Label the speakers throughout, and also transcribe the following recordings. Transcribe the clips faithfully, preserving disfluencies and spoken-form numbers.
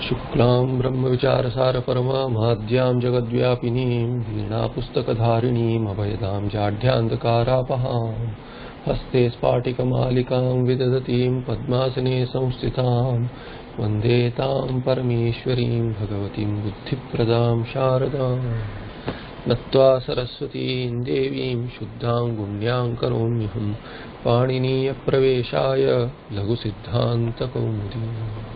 Speaker 1: शुक्लां ब्रह्मविचारसारपरमामाद्यां जगद्व्यापिनीं वीणापुस्तकधारिणीम् अभयदां जाड्यान्धकारापहां हस्ते स्फाटिकमालिकां विदधतीं पद्मासने संस्थितां वन्दे तां परमेश्वरीं भगवतीं बुद्धिप्रदां शारदां नत्वा सरस्वतीं देवीं शुद्धां गुण्यां करोम्यहं पाणिनीयप्रवेशाय लघुसिद्धान्तकौमुदी।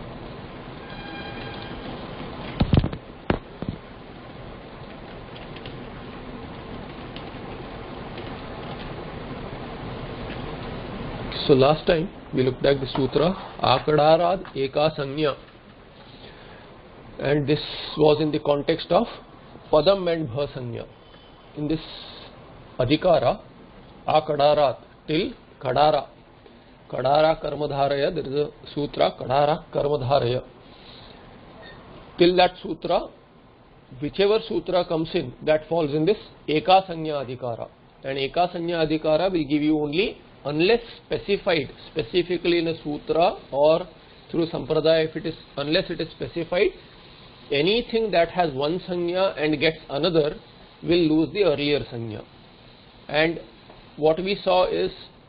Speaker 1: So last time we looked at the sutra Akadarad Eka Sanya, and this was in the context of Padam and Bha Sanya. In this Adhikara, Akadarat till Kadara, Kadara Karmadharaya, there is a sutra Kadara Karmadharaya. Till that sutra, whichever sutra comes in, that falls in this Eka Sanya Adhikara, and Eka Sanya Adhikara will give you only, unless specified specifically in a sutra or through sampradaya, if it is unless it is specified, anything that has one sanya and gets another will lose the earlier sanya. And what we saw is,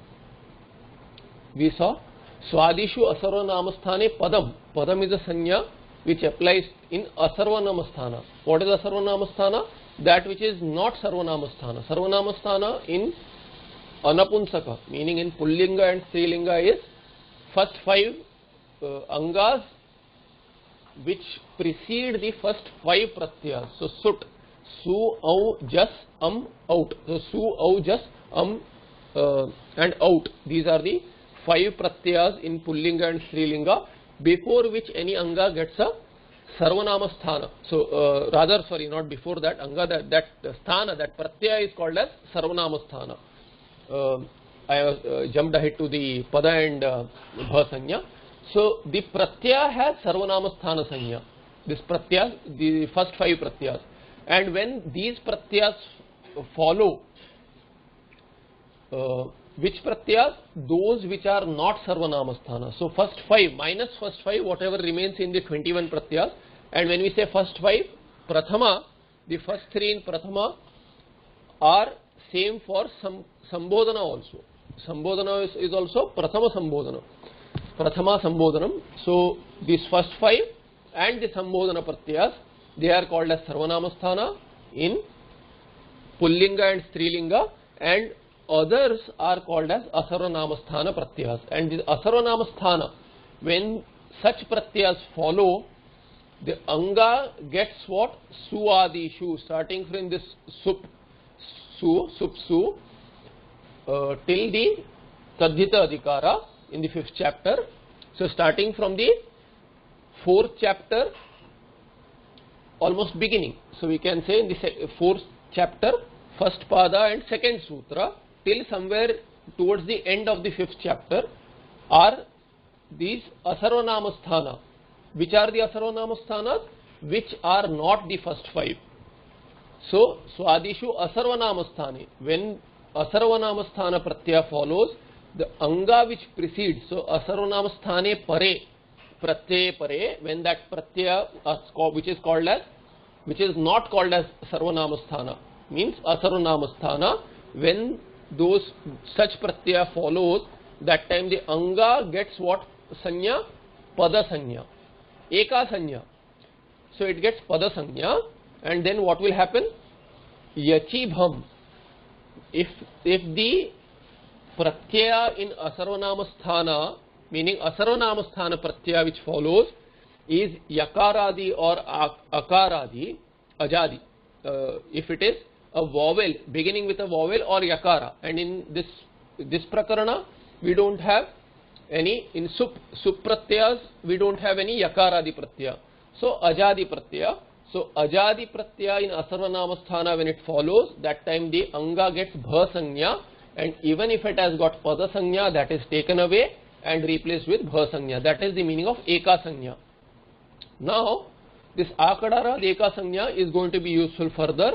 Speaker 1: we saw Swadishu Asarvanamasthane Padam. Padam is a sanya which applies in Asarvanamasthana. What is Asarvanamasthana? That which is not Sarvanamasthana. Sarvanamasthana in Anapunsaka, meaning in Pullinga and Strilinga, is first five uh, angas which precede the first five pratyas. So sut, su, au, jas, am, out. So su, au, jas, um, uh, and out. These are the five pratyas in Pullinga and Strilinga, before which any anga gets a Sarvanamasthana. So uh, rather, sorry, not before that, anga, that, that uh, sthana, that pratyaya is called as Sarvanamasthana. Uh, I uh, jumped ahead to the Pada and uh, Bha Sanya. So the Pratyaya has Sarvanamasthana Sanya. This Pratyaya, the first five Pratyas. And when these Pratyas follow, uh, which Pratyas? Those which are not Sarvanamasthana. So first five minus first five, whatever remains in the twenty-one Pratyas. And when we say first five, Prathama, the first three in Prathama are same for some Sambodhana also. Sambodhana is, is also Prathama Sambodhana. Prathama Sambodhanam. So these first five and the Sambodhana Pratyas, they are called as Sarvanamasthana in Pullinga and Strilinga, and others are called as Asarvanamasthana Pratyas. And this Asarvanamasthana, when such Pratyas follow, the Anga gets what? Suadishu, starting from this Sup, Su, Sup, Su, Uh, till the Tadhita Adhikara in the fifth chapter. So starting from the fourth chapter, almost beginning. So we can say in the fourth chapter, first pada and second sutra, till somewhere towards the end of the fifth chapter are these Asarvanamasthana. Which are the Asarvanamasthana? Which are not the first five. So Swadishu Asarvanamasthane, when Asarvanamasthana pratyaya follows, the anga which precedes, so Asarvanamasthane pare, pratyaya pare, when that pratyaya which is called as, which is not called as Sarvanamasthana, means Asarvanamasthana, when those such pratyaya follows, that time the anga gets what sanya? Pada sanya, Eka sanya. So it gets Pada sanya, and then what will happen? Yachibham. If, if the pratyaya in Asarvanamasthana, meaning Asarvanamasthana pratyaya which follows, is Yakaradi or Akaradi, Ajadi, uh, if it is a vowel, beginning with a vowel or Yakara, and in this, this Prakarana, we don't have any, in Sup, Sup pratyayas, we don't have any Yakaradi pratyaya. So Ajadi pratyaya. So Ajadi pratyaya in Asarvanamasthana, when it follows, that time the anga gets Bha Sanya, and even if it has got Pada Sanya, that is taken away and replaced with Bha Sanya. That is the meaning of Eka Sanya. Now this Akadara Eka Sanya is going to be useful further.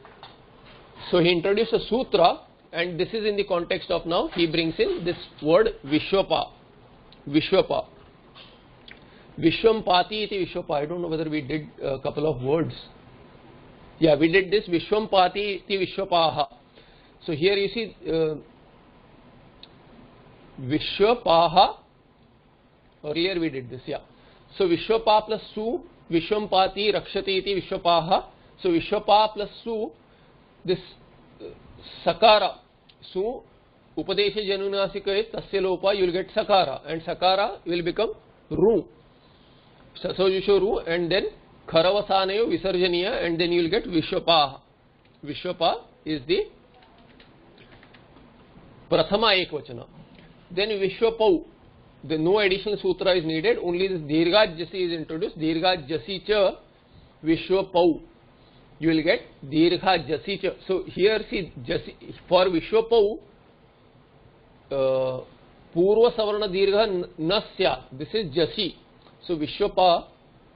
Speaker 1: So he introduced a sutra, and this is in the context of, now he brings in this word Vishwapa. Vishwapa. Vishwampati iti Vishwapa. I don't know whether we did a couple of words. Yeah, we did this Vishwampati iti Vishwapaha. So here you see uh, Vishwapaha. Earlier we did this, yeah. So Vishwapa plus Su, Vishwampati Rakshati iti Vishwapaha. So Vishwapa plus Su, this uh, Sakara, Su, Upadesha Janunasika is Tasya Lopa, you will get Sakara, and Sakara will become Ru. So you show Ru, and then Kharavasanayo Visarjaniya, and then you will get Vishwapa. Vishwapa is the Prathama Ekvachana. Then Vishwapau, the no additional sutra is needed, only this Dirgha Jasi is introduced. Dirgha Jasi cha Vishwapau. You will get Dirgha Jasi cha. So here see Jasi, for Vishwapau, uh, Purva Savarna Dirgha Nasya. This is Jasi. So Vishwapa,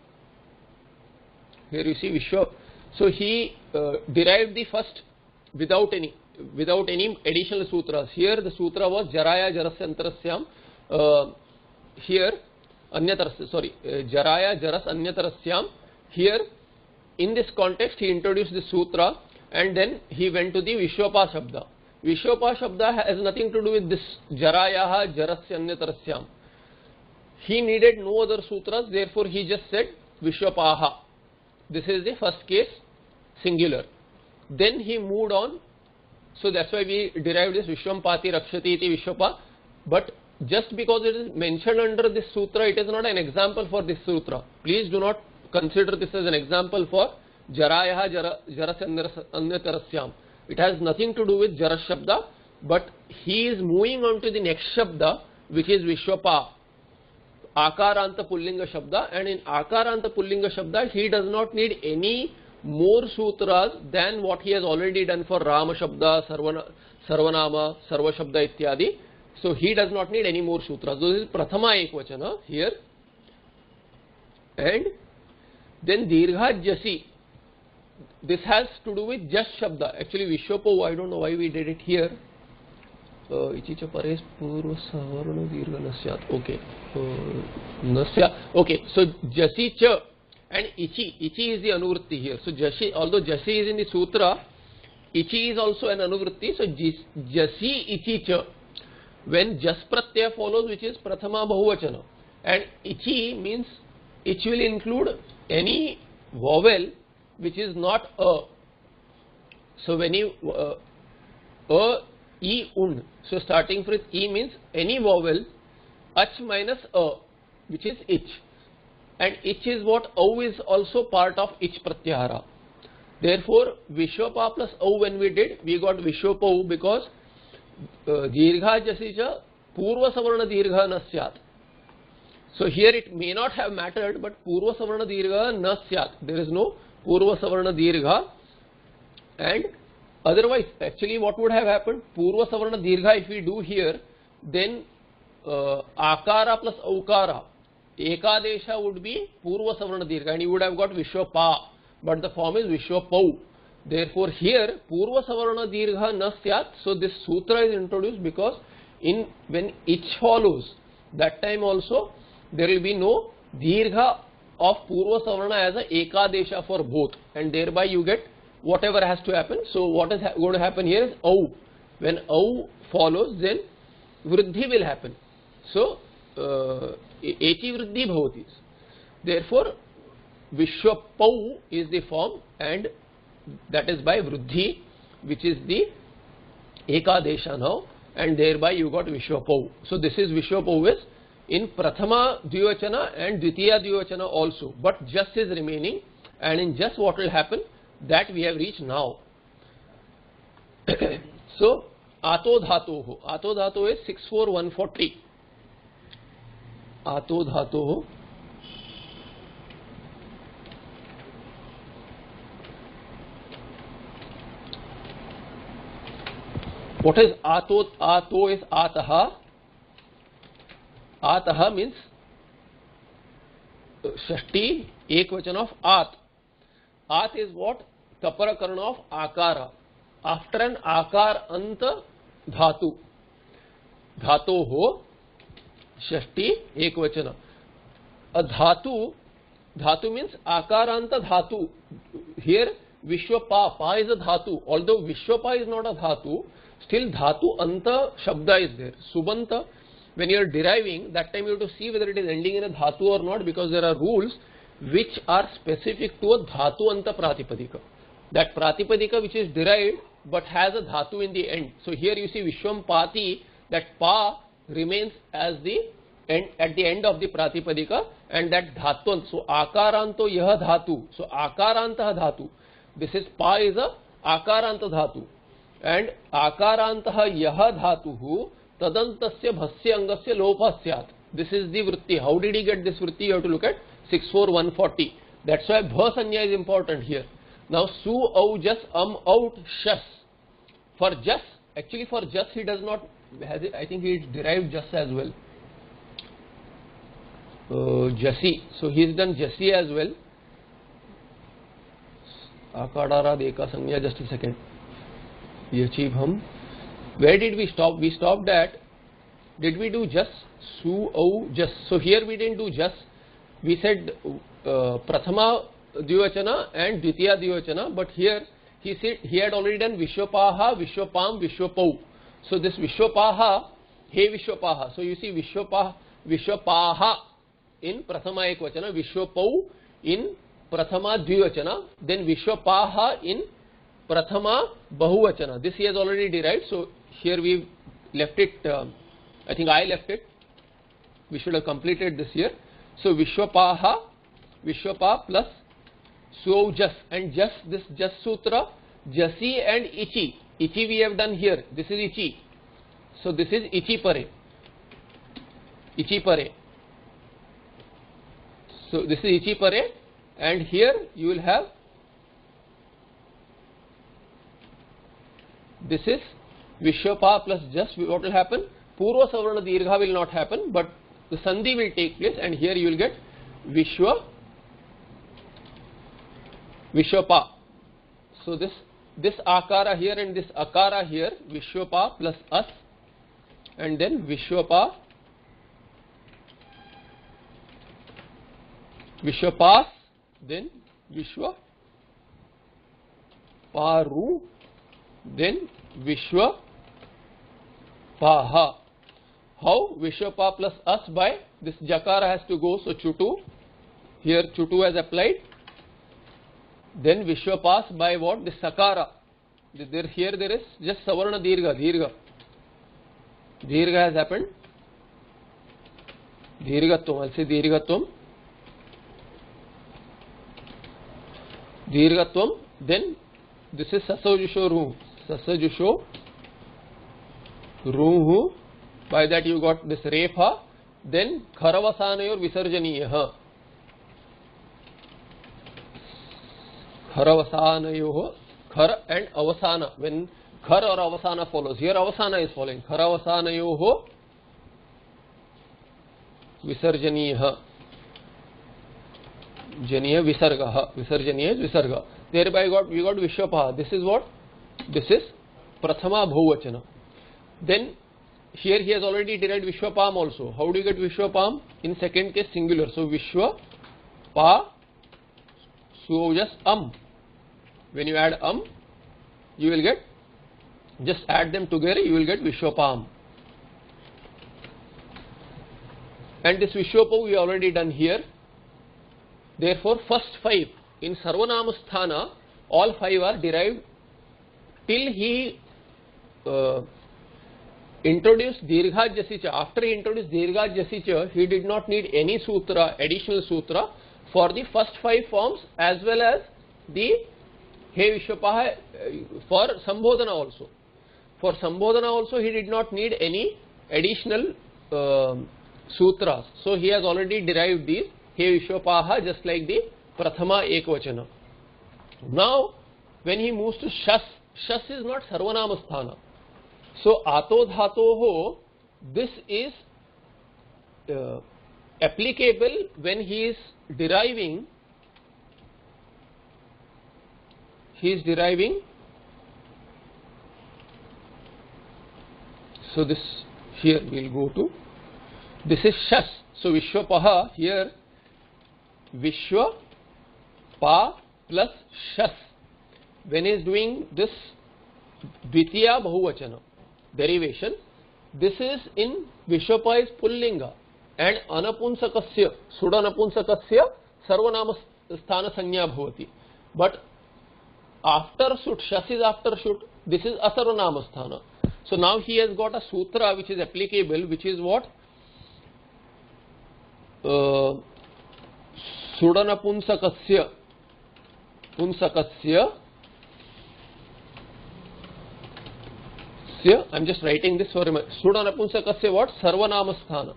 Speaker 1: here you see Vishwa. So he uh, derived the first without any without any additional sutras. Here the sutra was Jaraya Jarasyantrasyam. Uh, here Anyatarasya, sorry, uh, Jaraya Jaras Anyatarasyam. Here in this context he introduced the sutra, and then he went to the Vishwapa Shabda. Vishwapa Shabda has nothing to do with this Jarayaha Jarasya Anyatarasyam. He needed no other sutras, therefore he just said Vishwapaha. This is the first case, singular. Then he moved on, so that's why we derived this Vishwampati Rakshati iti Vishwapa. But just because it is mentioned under this sutra, it is not an example for this sutra. Please do not consider this as an example for Jarayaha Jaras Anyatarasyam. It has nothing to do with Jaras Shabda, but he is moving on to the next Shabda, which is Vishwapa. Akaranta Pullinga Shabda, and in Akaranta Pullinga Shabda he does not need any more sutras than what he has already done for Rama Shabda, Sarvana, Sarvanama, Sarva Shabda ityadi. So he does not need any more sutras. So this is Prathama Ekvachana here. And then Dirgha Jasi. This has to do with Jas Shabda. Actually Vishwapo, I don't know why we did it here. Ichicha pares purva savarna dirgha nasyat. Okay. Uh, nasya. Okay. So Jasi cha and Ichi. Ichi is the anuvritti here. So Jasi, although Jasi is in the sutra, Ichi is also an anuvritti. So Jasi Ichi cha. When Jas Pratyaya follows, which is Prathama Bahuvachana, and Ichi means it will include any vowel which is not a. So when you uh, a, I, un. So starting with I means any vowel, ach minus a, which is ich. And ich is what au is also part of ich pratyahara. Therefore, Vishwapa plus au when we did, we got Vishwapau because uh, Dirgha Jasija Purva Savarna Dirgha Nasyat. So here it may not have mattered, but Purva Savarna Dirgha Nasyat. There is no Purva Savarna Dirgha, and otherwise, actually what would have happened, Purva Savarna Dirgha if we do here, then uh, Akara plus Aukara, Ekadesha would be Purva Savarna Dirgha, and you would have got Vishwapa, but the form is Vishwapau. Therefore here, Purva Savarna Dirgha Nasyat, so this sutra is introduced because in when ich follows, that time also there will be no Dirgha of Purva Savarna as a Ekadesha for both, and thereby you get whatever has to happen. So what is ha going to happen here is au. When au follows, then vriddhi will happen. So eti vriddhi bhavati. Therefore Vishwapau is the form, and that is by vriddhi, which is the Ekadesha now, and thereby you got Vishwapau. So this is Vishwapau is in Prathama Dvivachana and Dvitiya Dvivachana also, but just is remaining, and in just what will happen, that we have reached now. So Ato Dhatoho. Ato Dhatoho is six four one forty. Ato Dhatoho. What is Ato? Ato is Ataha. Ataha means Shashti, Ekvachan of At. At is what? Tapara Karana of Akara. After an Akar Anta Dhatu. Dhatoho Shashti Ekvachana. a dhatu, dhatu means akaranta dhatu. Here Vishwapa, pa is a dhatu. Although Vishwapa is not a dhatu, still dhatu anta shabda is there. Subanta, when you are deriving, that time you have to see whether it is ending in a dhatu or not, because there are rules which are specific to a dhatu anta pratipadika. That pratipadika which is derived but has a dhatu in the end. So here you see Vishwam Pati, that pa remains as the end, at the end of the pratipadika, and that dhatu. So akaranto yah dhatu. So akaranta dhatu. This is pa is a akaranta dhatu. And akaranta yah dhatuhu tadantasya bhasya angasya lopha syat. This is the vritti. How did he get this vritti? You have to look at six four one forty. That's why bha sanya is important here. Now su au jas am out shas. For jas, actually for jas he does not has it, I think he derived jas as well. Uh, jasi. So he has done jasi as well. Akadara deka sanya. Just a second. Yachiv hum. Where did we stop? We stopped at, did we do jas? Su au jas. So here we didn't do jas. We said uh, prathama dvivachana and dvitiya dvivachana, but here he said he had already done Vishwapaha, Vishwapam, Vishwapau. So this Vishwapaha, he Vishwapaha. So you see Vishwapaha, Vishwapaha in prathama ekvachana, Vishwapau in prathama dvivachana, then Vishwapaha in prathama bahuvachana. This he has already derived. So here we left it. Uh, I think I left it. We should have completed this here. So Vishwapaha, Vishwapa plus Su jas, and jas, this jas sutra, jasi and ichi. Ichi we have done here. This is ichi. So this is ichi pare. Ichi pare. So this is ichi pare, and here you will have this is Vishwapa plus jas. What will happen? Purva savarna dirgha will not happen, but the sandhi will take place, and here you will get Vishwa Vishwapa. So this this akara here and this akara here, Vishwapa plus as, and then Vishwapa, Vishwapas, then Vishwa Paru, then Vishwa Paha. How? Vishwapa plus as by this jakara has to go, so chutu, here chutu has applied. Then Vishwapas by what? The sakara. There, here there is just savarna dirgha, dirgha. Dirgha has happened. Dirghatvam, I'll say dirghatvam. Dirghatvam. Then this is sasajusho ruh. Sasajusho ruhu. By that you got this refa. Then kharavasanayor visarjaniyaha. Kharavasanayoh, khar and avasana. When khar or avasana follows, here avasana is following. Kharavasanayoh visarjaniyaha. Janiya visargaha. Visarjaniya is visarga. Thereby got we got Vishwapaha. This is what? This is prathama bhuvachana. Then here he has already derived Vishwapam also. How do you get Vishwapam? In second case singular. So Vishwa Pa Su just am. When you add am, you will get, just add them together, you will get Vishwapam. And this Vishwapa we already done here. Therefore, first five in Sarvanamasthana, all five are derived till he uh, introduced Dirgha Jasicha. After he introduced Dirgha Jasicha, he did not need any sutra, additional sutra for the first five forms as well as the He Vishwapaha for Sambodhana also. For Sambodhana also he did not need any additional uh, sutras. So he has already derived these He Vishwapaha just like the Prathama Ekvachana. Now when he moves to Shas, Shas is not Sarvanamasthana. So Ato Dhatoho, this is uh, applicable when he is deriving, he is deriving, so this here we will go to, this is Shas. So Vishwapaha, here Vishwa Pa plus Shas. When he is doing this Dvitiya Bahuvachana derivation, this is in Vishwapa is Pullinga and Anapunsakasya, Sudanapunsakasya Sarvanama Sthana Sanya Bhavati. But after Sut, Shas is after Sut, this is Asarvanama Sthana. So now he has got a sutra which is applicable, which is what? Uh, Sudanapunsakasya Punsakasya. I am just writing this for a minute. Sudanapunsakasya what? Sarvanama Sthana.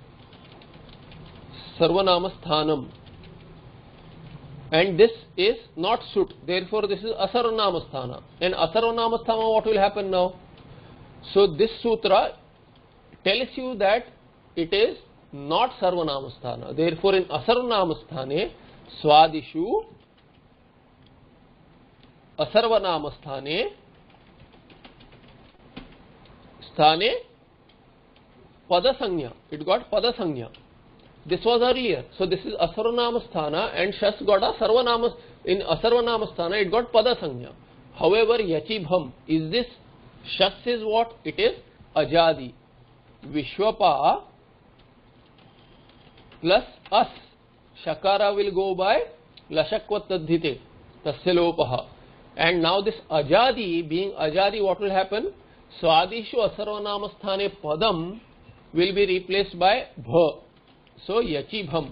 Speaker 1: Sarvanama Sthanam. And this is not Sut. Therefore, this is Asarvanama Sthana. And Asarvanama Sthana, what will happen now? So, this sutra tells you that it is not Sarvanama Sthana. Therefore, in Asarvanama Sthane, Swadishu, Asarvanama Sthane, Sthane, Padasanya. It got Padasanya. This was earlier. So this is Asarvanama Sthana and Shas got a Sarvanama. In Asarvanama Sthana it got Padasanya. However, Yachibham is this. Shas is what? It is Ajadi. Vishwapa plus As. Shakara will go by Lashakvat Tadhite. Tasya Lopaha. And now this Ajadi, being Ajadi, what will happen? Swadishu Asarvanama Sthane Padam will be replaced by Bha. So, Yachibham.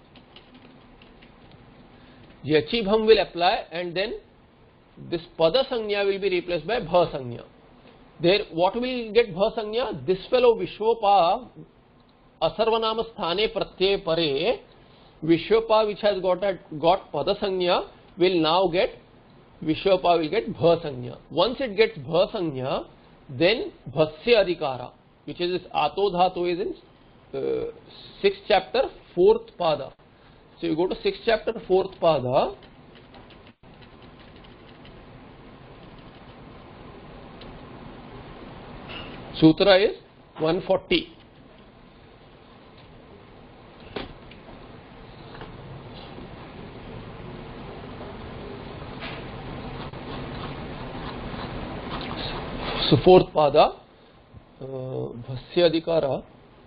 Speaker 1: Yachibham will apply and then this Pada Sanya will be replaced by Bha Sanya. There, what will get Bha Sanya? This fellow Vishwapa, Asarvanama Sthane Pratyay Pare, Vishwapa which has got, a, got Pada Sanya will now get, Vishwapa will get Bha Sanya. Once it gets Bha Sanya, then Bhasya Adhikara, which is this Ato Dhatu is in Uh, sixth chapter, fourth pada. So you go to sixth chapter, fourth pada. Sutra is one forty. So fourth pada, uh, Bhasya Adhikara.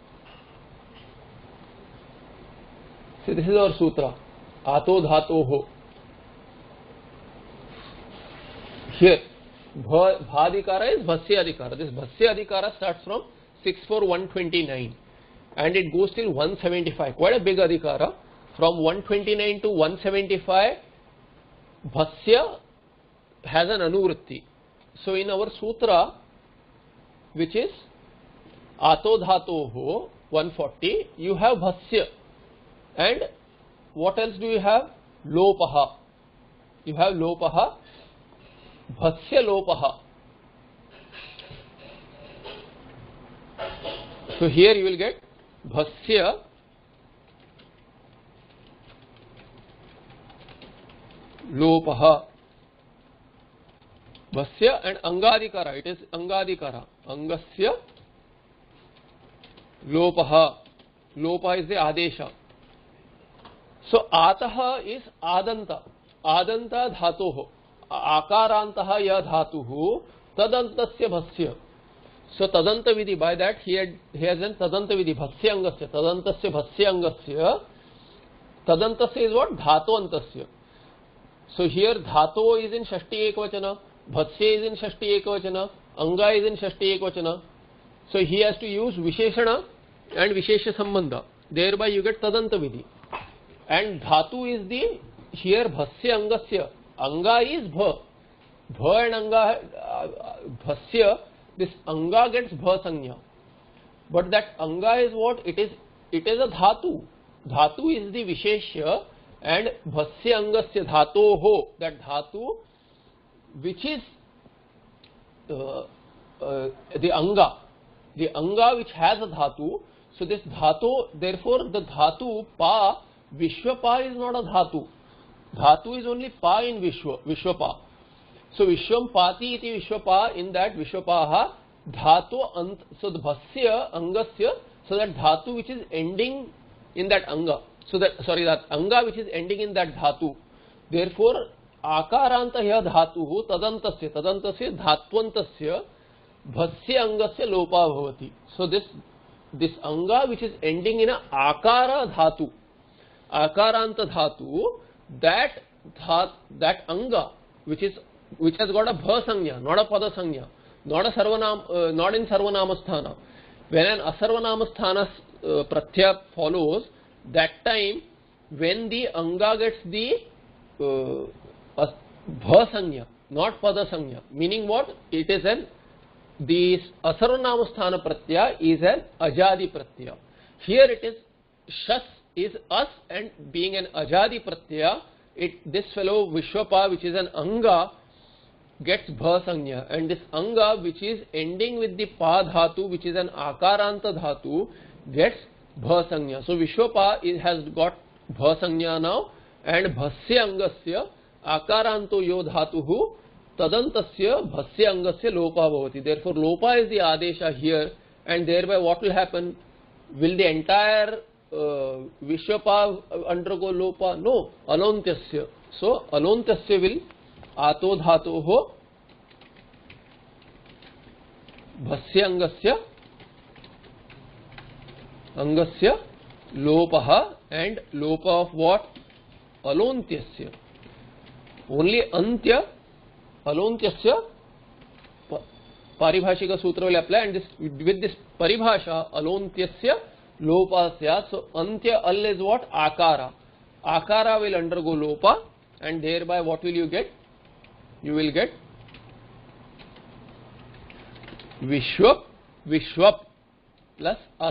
Speaker 1: See, this is our sutra. Ato dhato ho. Here, bhadikara is bhasya adhikara. This bhasya adhikara starts from six four one twenty-nine and it goes till one seventy-five. Quite a big adhikara. From one twenty-nine to one seventy-five, bhasya has an anuvritti. So in our sutra, which is Ato dhato ho one forty, you have bhasya. And what else do you have? Lopaha. You have Lopaha, Bhasya Lopaha. So here you will get Bhasya Lopaha. Bhasya and Angadikara. It is Angadikara. Angasya Lopaha. Lopa is the Adesha. So, Ataha is Adanta. Adanta dhatoho. Akarantaha ya dhatuhu. Tadantasya bhasya. So, Tadanta vidhi. By that, he, had, he has done Tadanta vidhi. Bhasya angasya. Tadantasya bhasya angasya. Tadantasya is what? Dhato antasya. So, here Dhato is in Shashti Ekvachana. Bhasya is in Shashti Ekvachana. Anga is in Shashti Ekvachana. So, he has to use Visheshana and Vishesha Sambandha. Thereby, you get Tadanta vidhi. And dhatu is the here bhasya angasya. Anga is bha. Bha and anga, uh, bhasya, this anga gets bha sanya. But that anga is what? It is it is a dhatu. Dhatu is the visheshya and bhasya angasya dhato ho. That dhatu which is uh, uh, the anga. The anga which has a dhatu. So this dhatu, therefore the dhatu pa, Vishwapa is not a dhatu. Dhatu is only pa in Vishwa, Vishwapa. So Vishwam pati iti Vishwapa, in that Vishwapaha dhatu ant, so the bhasya angasya, so that dhatu which is ending in that anga. So that, sorry, that anga which is ending in that dhatu. Therefore, akarantah dhatu tadantasya tadantasya dhatvantasya bhasya angasya lopa bhavati. So this this anga which is ending in a akara dhatu, akaranta dhatu, that dhat, that anga which is which has got a bha sanya, not a pada sanya, not a sarvanam, uh, not in sarvanamasthana. When an asarvanamasthana uh, pratyaya follows, that time when the anga gets the uh, bha sanya, not pada sanya, meaning what? It is an, the asarvanamasthana pratyaya is an ajadi pratyaya. Here it is shas is us, and being an ajadi pratyaya, it, this fellow Vishwapa, which is an anga, gets bha sanya, and this anga which is ending with the pa dhatu, which is an akaranta dhatu, gets bha sanya. So Vishwapa is, has got bha sanya now, and bhasya angasya akaranto yo dhatuhu tadantasya bhasya angasya lopa bhavati. Therefore lopa is the adesha here, and thereby what will happen? Will the entire uh, Vishwapa undergo lopa? No, alontyasya. So alontyasya will आतो धातो हो भस्य अंगस्य अंगस्य लोपः, and lopa of what? Alontyasya. Only antya alontyasya paribhashika sutra will apply, and this, with this paribhasha alontyasya lopasya. So antya al is what? Akara. Akara will undergo lopa, and thereby what will you get? You will get Vishwap, Vishwap plus As,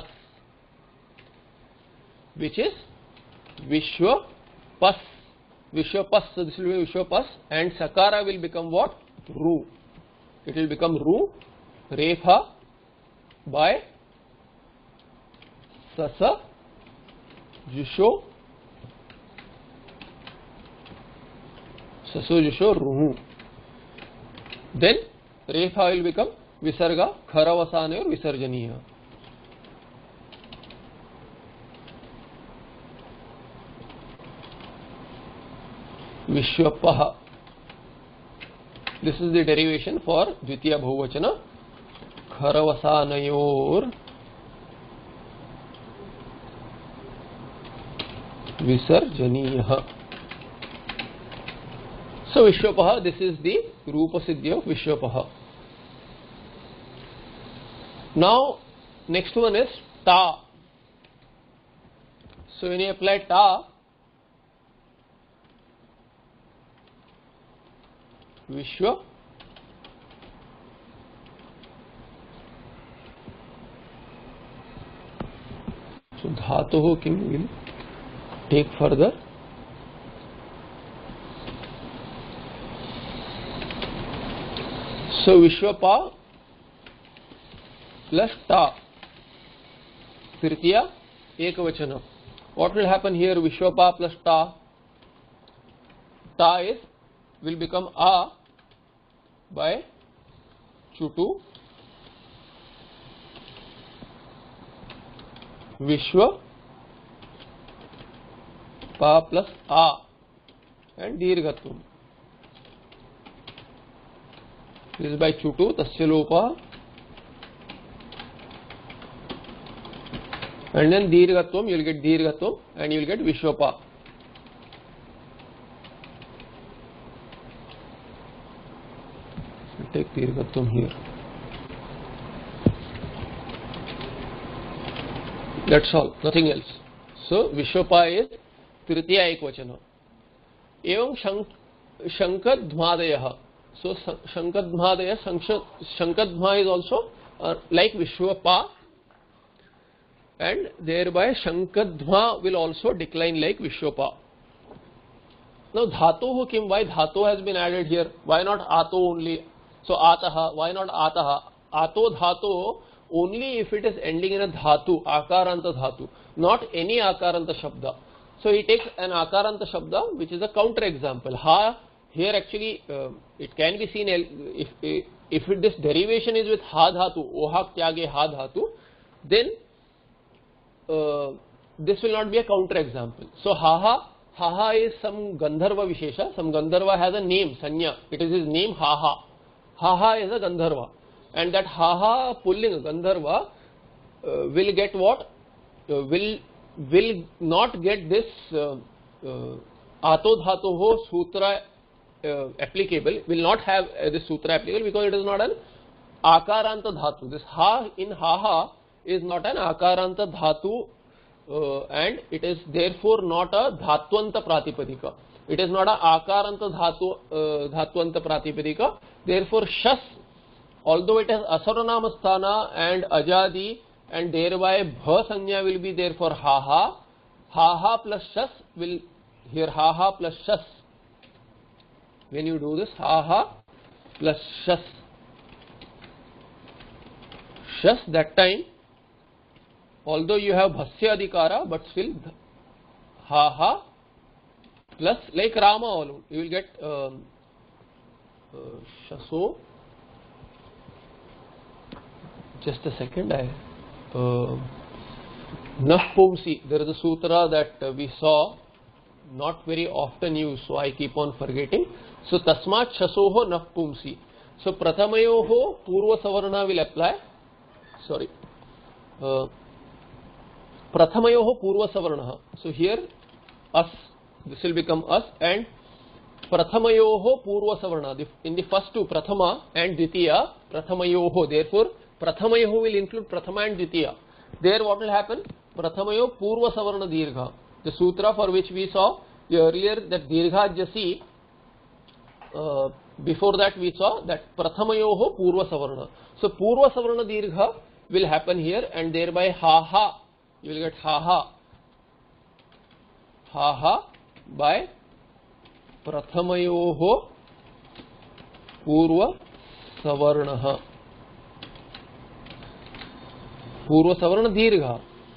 Speaker 1: which is Vishwapas, Vishwapas. So this will be Vishwapas, and Sakara will become what? Ru. It will become Ru, Refa by Sasa, Jusho, Saso, Jusho, Ruhu. Then Refa will become Visarga, Kharavasane or Visarjaniya. Vishwapaha. This is the derivation for Dvitiya Bahuvachana. Kharavasanayor Visarjaniya. So Vishwapaha, this is the Rupa Siddhi of Vishwapaha. Now next one is Ta. So when you apply Ta, Vishwa so Dhatoho Kim will take further. So Vishwapa plus Ta, Tritiya Ekavachana. What will happen here? Vishwapa plus Ta, Ta is will become A by Chutu, Vishwa Pa plus A, and Dirghatvam. This is by Chutu, Tasya Lopa, and then Dirghatvam, you will get Dirghatvam, and you will get Vishwapa. So take Dirghatvam here. That's all, nothing else. So Vishwapa is Tritiya Ekvachana. Evam Shankadhmadayah. So Shankadhmadaya, Shankadhma is also uh, like Vishwapa, and thereby Shankadhma will also decline like Vishwapa. Now Dhatoho Kim, why Dhato has been added here? Why not Ato only? So Ataha, why not Ataha? Ato Dhato only if it is ending in a Dhatu, Akaranta Dhatu, not any Akaranta Shabda. So he takes an Akaranta Shabda which is a counter example. Ha. Here actually uh, it can be seen if if it, this derivation is with ha dhatu, oha tyage ha dhatu, then uh, this will not be a counter example. So haha, haha is some Gandharva Vishesha. Some Gandharva has a name, Sanya. It is his name, haha. Haha is a Gandharva. And that haha pulling Gandharva uh, will get what? Uh, will will not get this uh, uh, ato dhatoho sutra uh, applicable, will not have uh, this sutra applicable because it is not an akaranta dhatu. This ha in haha is not an akaranta dhatu uh, and it is therefore not a dhatwanta pratipadika. It is not a akaranta dhatu uh, dhatwanta pratipadika. Therefore shas, although it has asaranama sthana and ajadi and thereby bha sanya will be there for haha, haha plus shas will, here haha plus shas, when you do this haha plus shas, shas that time, although you have bhasya adhikara, but still haha plus like Rama alone, you will get um, uh, shaso. Just a second, I uh, Nahpumsi, there is a sutra that uh, we saw, not very often used, so I keep on forgetting. So Tasmat Shasoho Nahpumsi. So Prathamayoho Purva Savarna will apply. Sorry. Uh, Prathamayoho Purva Savarna. So here us, this will become us, and Prathamayoho Purva Savarna. In the first two, Prathama and Ditya, Prathamayoho. Therefore, Prathamayoho will include Prathama and Ditya. There what will happen? Prathamayo Purva Savarna Dirgha. The sutra for which we saw earlier that Dirgha Jasi, uh, before that we saw that Prathamayoho Purva Savarna. So Purva Savarna Dirgha will happen here and thereby ha ha. You will get ha ha. Ha ha by Prathamayoho Purva Savarnaha. Purva Savarna Dirgha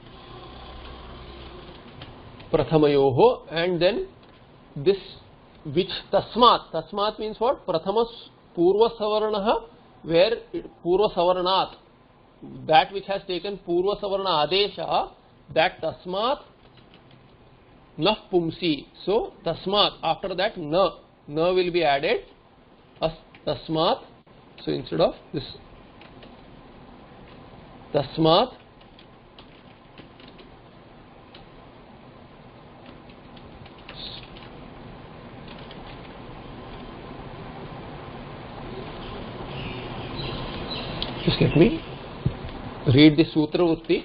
Speaker 1: Prathamayoho, and then this which Tasmat, Tasmat means what? Prathamas Purva Savarnaha, where Purva Savarnat, that which has taken Purva Savarna Adesha, that Tasmat Nah Pumsi. So Tasmat, after that Na, Na will be added as Tasmat. So instead of this Tasmat just let me read the Sutra Vritti.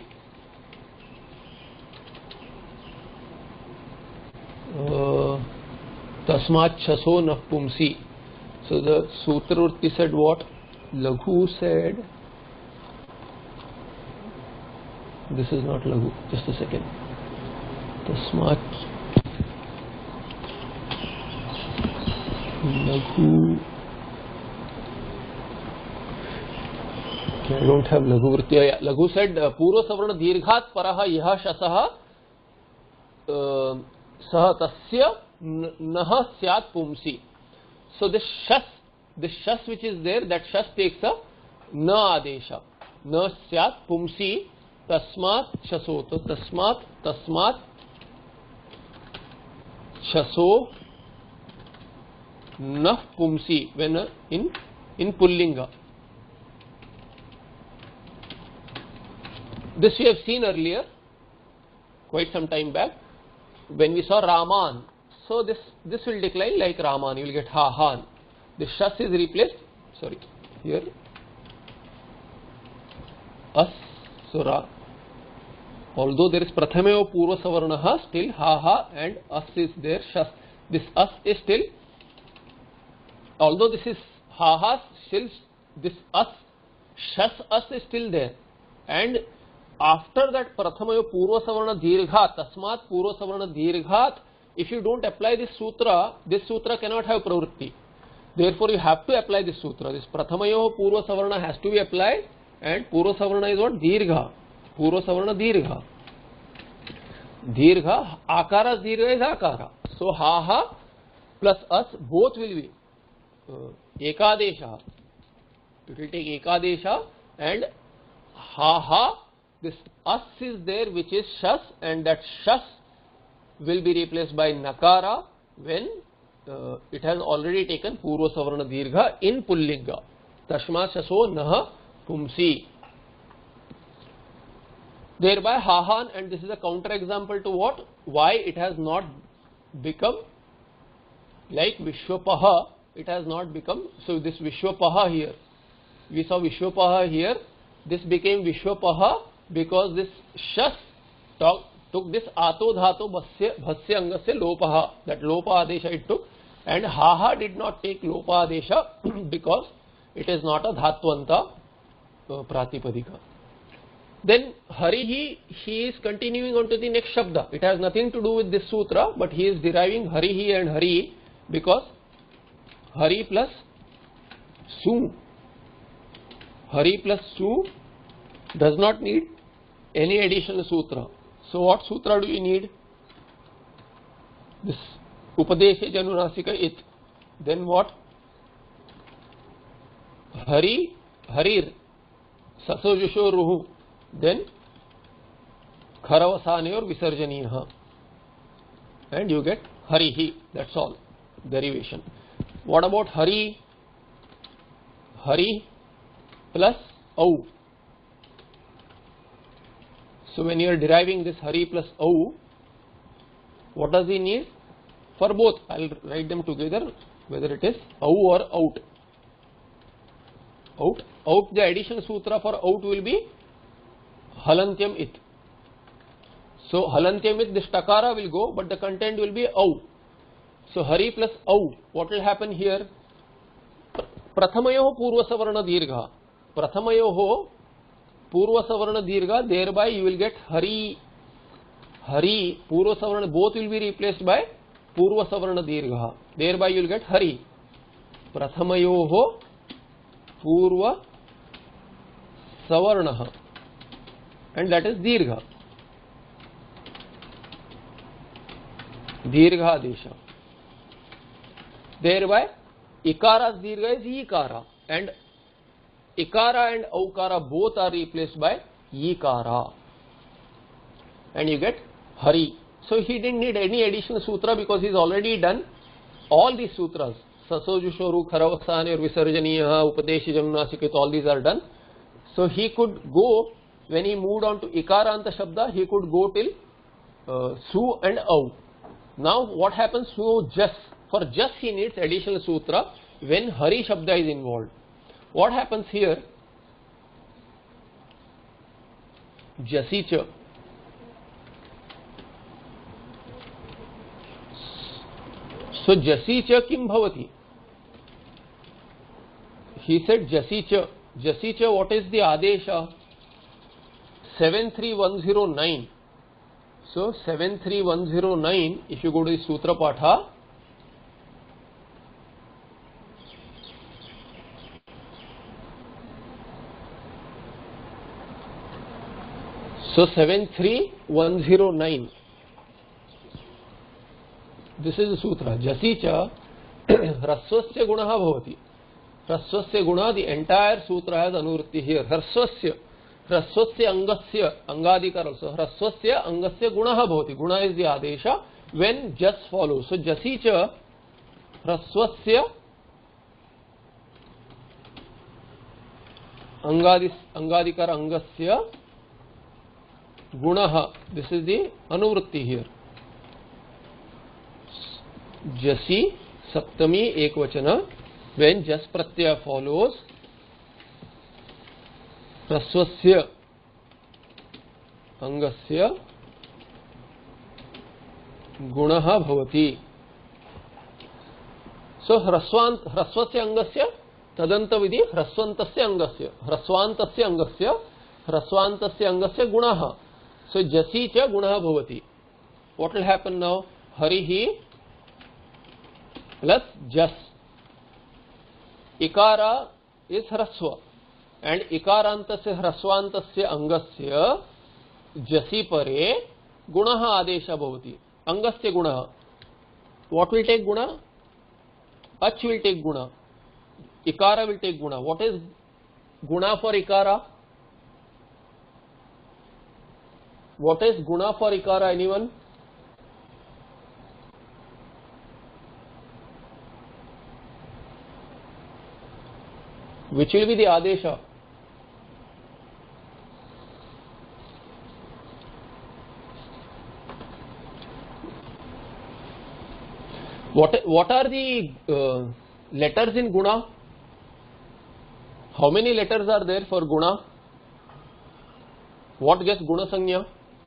Speaker 1: Uh, Tasmat Chaso Nah Pumsi. So the Sutra Vritti said what? Laghu said, this is not Laghu, just a second. Tasmat Laghu. Okay, I don't have Laghu Vritti. Yeah, Laghu said uh, Purva Savarna Dirghat Paraha Yaha Shasaha uh, Saha Tasya Naha Syat Pumsi. So this Shas, this Shas which is there, that Shas takes a Na Adesha. Na Syat Pumsi. Tasmat Shaso. So Tasmat, Tasmat Shaso Nah Pumsi, when uh, in in Pullinga. This we have seen earlier, quite some time back, when we saw Raman. So this this will decline like Raman. You will get Ha Han. The Shas is replaced. Sorry, here As. So Ra. Although there is Prathameo Purva Savarnaha, still Ha Ha and As is there. Shas. This As is still, although this is Ha Ha, still this As, Shas As is still there. And after that Prathamaya Purva Savarna Dirghat, Tasmat Purva Savarna Dirghat, if you don't apply this sutra, this sutra cannot have pravritti. Therefore you have to apply this sutra. This Prathamaya Purva Savarna has to be applied, and Purva Savarna is what? Dirgha. Purva Savarna Dirgha. Dirgha, Akara Dirgha is Akara. So Ha Ha plus As, both will be uh, Ekadesha. It will take Ekadesha, and Ha Ha this as is there which is shas, and that shas will be replaced by nakara when uh, it has already taken purva savarna dirgha in pullinga. Tashma shaso nah pumsi. Thereby hahan, and this is a counter example to what? Why it has not become like Vishwapaha, it has not become. So this Vishwapaha here, we saw Vishwapaha here, this became Vishwapaha because this shas talk, took this ato dhato bhasya, bhasya angasya lopaha, that lopa adesha it took, and haha did not take lopa adesha because it is not a dhatwanta uh, pratipadika. Then Harihi, he is continuing on to the next Shabda. It has nothing to do with this sutra, but he is deriving Harihi and Hari because Hari plus Su. Hari plus Su does not need any additional sutra. So what sutra do you need? This Upadesha Janunasika It. Then what? Hari, Harir, Sasojusho Ruhu. Then Kharavasane or Visarjaniyaha, and you get Harihi. That's all derivation. What about Hari? Hari plus Au. So when you are deriving this Hari plus Au, what does he need? For both, I will write them together, whether it is Au or Out. Out. Out, the additional sutra for Out will be Halantyam It. So Halantyam It, this takara will go, but the content will be Au. So Hari plus Au. What will happen here? Prathamayoho purva savarna dirgha. Prathamayoho purva savarna dirgha. Thereby you will get Hari. Hari, purva savarna, both will be replaced by purva savarna dirgha. Thereby you will get Hari. Prathamayoho purva savarna. And that is dirgha. Dirgha adesha. Thereby ikara's dirgha is ikara, and ikara and aukara both are replaced by ikara, and you get Hari. So he didn't need any additional sutra because he's already done all these sutras. Sasojushoru, Kharavasane or Visarjaniyaha, Upadeshi Jamnasikit, all these are done. So he could go. When he moved on to Ikaranta Shabda, he could go till uh, Su and Au. Now what happens to Jas? For Jas he needs additional sutra when Hari Shabda is involved. What happens here? Jasicha. So Jasicha kim bhavati? He said Jasicha. Jasicha, what is the Adesha? seven three one zero nine. So seven three one zero nine, if you go to the Sutra Patha, so seven three one zero nine, this is the Sutra. Jasicha Raswasya Gunaha Bhavati. Raswasya Guna, the entire Sutra has Anuvritti here. Raswasya Hraswasya angasya, angadikar also. Hraswasya angasya gunaha bhavati. Guna is the adesha when jas follows. So jasicha hraswasya angadis, angadikar angasya gunaha. This is the anuvritti here. Jasi saptami ekvachana, when jas pratyaya follows. Hraswasya angasya gunaha bhavati. So hraswant hraswasya angasya tadanta vidhi hraswantasya angasya hraswantasya angasya hraswantasya angasya gunaha. So jasi cha gunaha bhavati. What will happen now? Harihi plus jas. Ikara is hraswa. And ikarantasya hraswantasya angasya jasi pare gunaha adesha bhavati. Angasya gunaha. What will take guna? Ach will take guna. Ikara will take guna. What is guna for ikara? What is guna for ikara? Anyone? Which will be the adesha? What what are the uh, letters in guna? How many letters are there for guna? What gets guna sanya?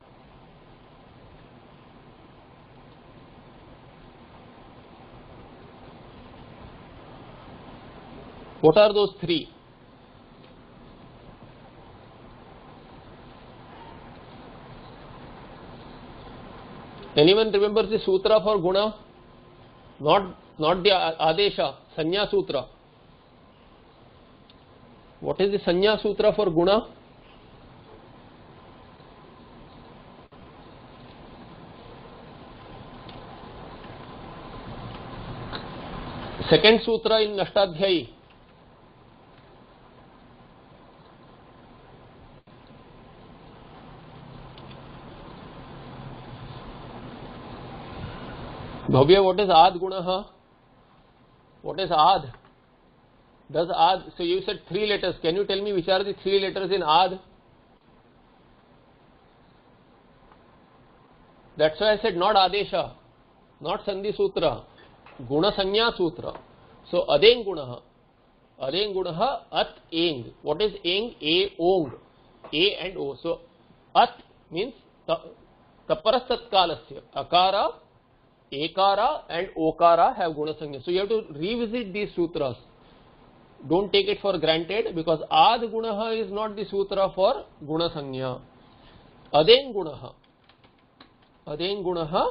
Speaker 1: What are those three? Anyone remembers the sutra for guna? Not not the adesha, sanya sutra. What is the sanya sutra for guna? Second sutra in Ashtadhyayi. Bhavya, what is ad gunaha? What is ad? Does ad, so you said three letters. Can you tell me which are the three letters in ad? That's why I said not adesha, not sandhi sutra, guna sanya sutra. So adeng gunaha, adeng gunaha at eng. What is eng? A ong, a and o. So at means taparas tatkalasya, akara, ekara and okara have guna sanya. So you have to revisit these sutras. Don't take it for granted, because ad gunaha is not the sutra for guna sanya. Adeng gunaha, adeng gunaha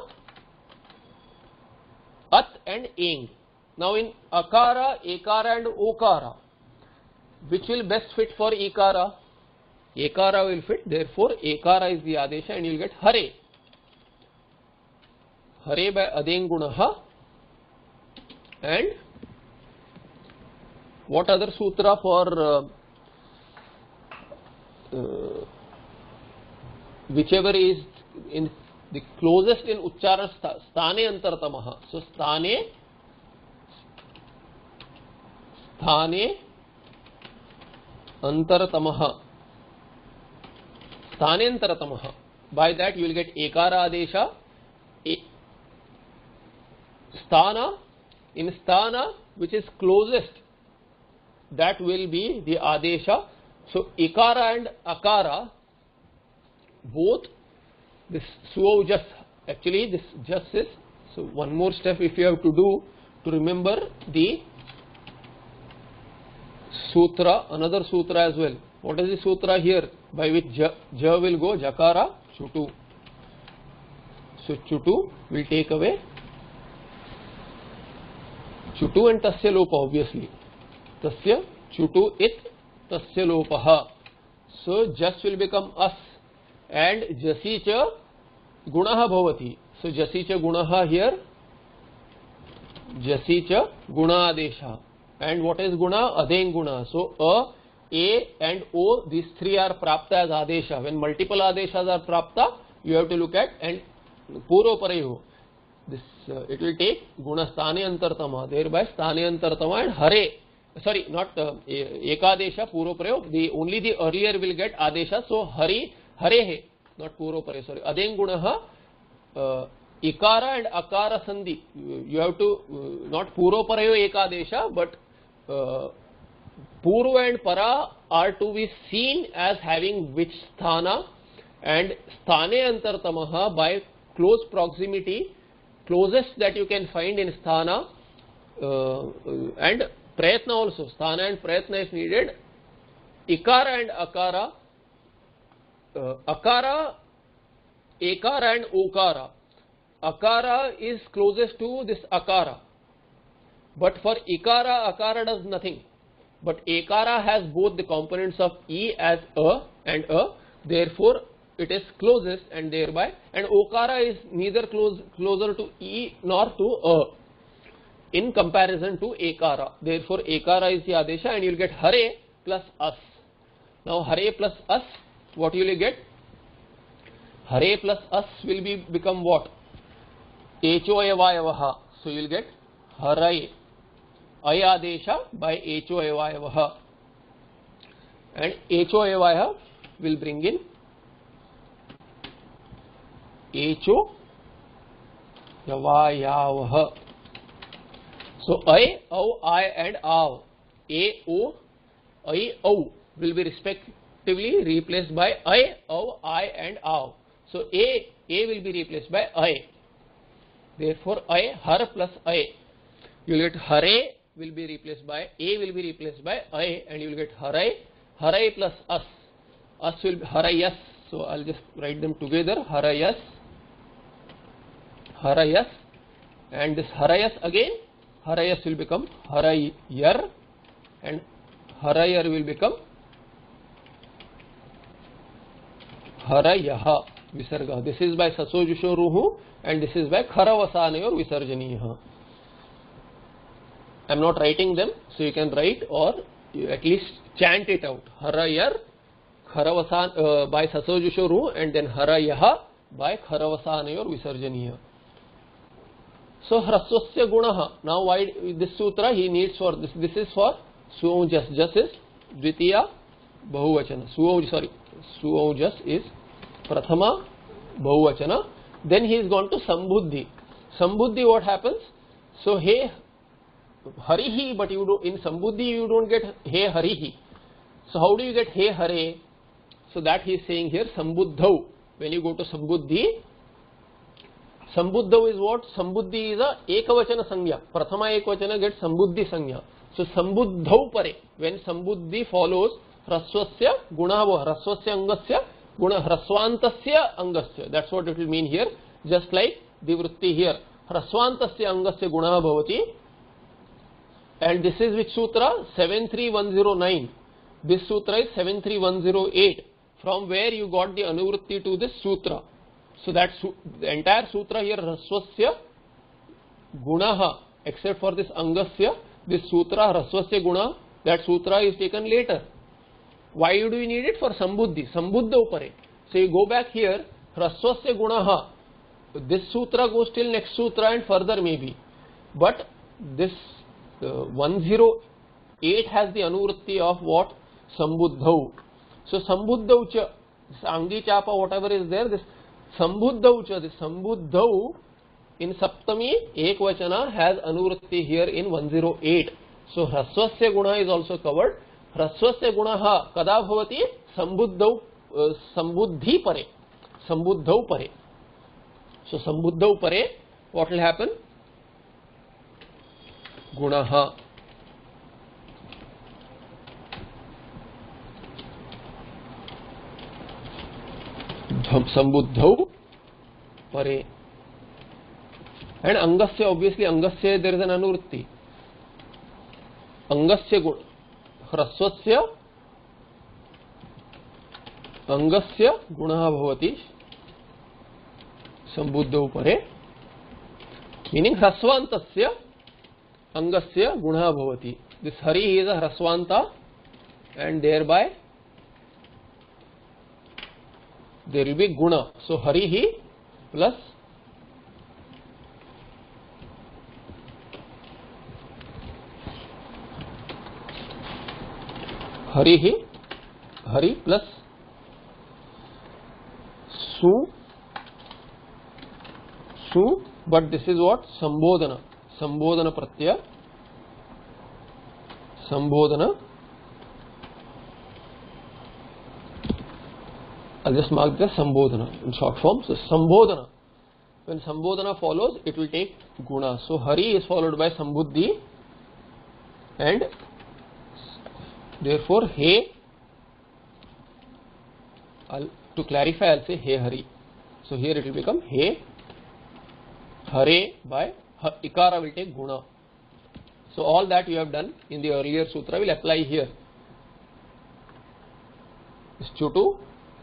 Speaker 1: at and eng. Now in akara, ekara and okara, which will best fit for ekara? Ekara will fit, therefore ekara is the adesha and you will get hare. Hare by adeng gunaha. And what other sutra for uh, uh, whichever is in the closest in uchchara sthane antartamaha. So sthane, sthane antartamaha, sthane antartamaha. By that you will get ekara adesha. E, sthana, in sthana which is closest, that will be the adesha. So ikara and akara, both this suo just, actually this just is, so one more step if you have to do to remember the sutra, another sutra as well. What is the sutra here by which ja, ja will go? Jakara chutu. So chutu will take away chutu and tasya lopa, obviously. Tasya chutu it tasya lopaha. So jas will become as and jasi cha gunaha bhavati. So jasi cha gunaha here, jasi cha guna adesha. And what is guna? Adeng guna. So a, a and o, these three are prapta as adesha. When multiple adeshas are prapta, you have to look at, and puro parayo, this uh, it will take guna sthane antartama, thereby sthane antartama and hare. Sorry, not uh, ekadesha, puro parayo. The only the earlier will get adesha. So hari, hare he, not puro parayo. Sorry, adeng gunaha, uh, ikara and akara sandhi. You have to uh, not puro parayo ekadesha, but uh, purva and para are to be seen as having which sthana, and sthane antartamaha by close proximity, closest that you can find in sthana, uh, and prayatna also. Sthana and prayatna is needed. Ikara and akara, uh, akara, ekara and okara. Akara is closest to this akara, but for ikara, akara does nothing. But ekara has both the components of e as a and a, therefore it is closest, and thereby, and okara is neither close, closer to e nor to a in comparison to ekara. Therefore ekara is the adesha, and you will get hare plus as. Now hare plus as, what you will get? Hare plus us will be become what? Echoevayavaha. So you will get Haray. Ayadesha by Echoevayavaha. And Echoevayavaha will bring in Echoevayavaha. So I, O, I and Av. A, O, I, O will be respectively replaced by I, O, I and Av. So A, A will be replaced by I. Therefore I, Har plus I. You will get Hare will be replaced by, A will be replaced by I, and you will get Haray. Haray plus us. Us will be Harayas. So I'll just write them together. Harayas. Harayas. And this Harayas again. Harayas will become Harayar. And Harayar will become Harayaha. Visarga. This is by Sasojusho Ruhu, and this is by Kharavasane or Visarjaniyaha. I am not writing them, so you can write or you at least chant it out. Harayar Kharavasan uh, by Sasojusho Ruhu, and then Harayaha by Kharavasane or Visarjaniya. So Hraswasya Gunaha. Now why this sutra he needs for this? This is for Suaujas. Jas is Dvitiya Bahuvachana. Suauj sorry. Suaujas is Prathama Bahuvachana. Then he is gone to Sambuddhi. Sambuddhi, what happens? So He Harihi, but you do in Sambuddhi you don't get He Harihi. So how do you get He Hare? So that he is saying here Sambuddhau. When you go to Sambuddhi, Sambuddhau is what? Sambuddhi is a Ekavachana Sangya. Prathama Ekavachana gets Sambuddhi Sangya. So Sambuddhau Pare. When Sambuddhi follows Hraswasya Gunava, Hraswasya Angasya Guna, Hraswantasya Angasya. That's what it will mean here. Just like Divrutti here. Hraswantasya Angasya Gunaha Bhavati. And this is which sutra? seven three one zero nine. This sutra is seven three one zero eight. From where you got the Anuvrutti to this sutra. So that the entire sutra here, Hraswasya Gunaha, except for this Angasya, this sutra, Hraswasya Guna, that sutra is taken later. Why do you need it? For Sambuddhi. Sambuddha upare. So you go back here, Hraswasya Gunaha. This sutra goes till next sutra and further maybe. But this uh, one zero eight has the Anuvrutti of what? Sambuddhau. So Sambuddhaucha, this Angi Chapa, whatever is there, this Sambuddhaucha, this Sambuddhau in Saptami Ekvachana has Anuvrutti here in one zero eight. So Hraswasya Guna is also covered. Hraswasya Gunaha kada bhavati? Sambuddhau, uh, Sambuddhi pare. Sambuddhau pare. So Sambuddhau pare, what will happen? Gunaha. Sambuddhau pare. And Angasya, obviously Angasya there is an Anuvrutti. Angasya Guna. Hraswasya Angasya Gunaha Bhavati Sambuddhau pare. Meaning Hraswantasya Angasya Gunaha Bhavati. This Hari is a Hraswanta, and thereby there will be Guna. So Harihi plus Harihi, Hari plus Su, Su, but this is what? Sambodhana. Sambodhana Pratyaya. Sambodhana. I'll just mark the Sambodhana in short form. So Sambodhana. When Sambodhana follows, it will take Guna. So Hari is followed by Sambuddhi, and therefore He, I'll, to clarify I'll say He Hari. So here it will become He Hare by Ikara will take Guna. So all that you have done in the earlier sutra will apply here. Chutu,